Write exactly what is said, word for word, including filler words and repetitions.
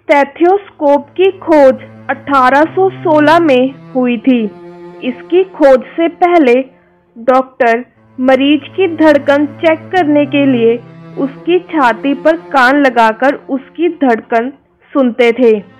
Stethoscope की खोज अठारह सौ सोलह में हुई थी। इसकी खोज से पहले डॉक्टर मरीज की धड़कन चेक करने के लिए उसकी छाती पर कान लगाकर उसकी धड़कन सुनते थे।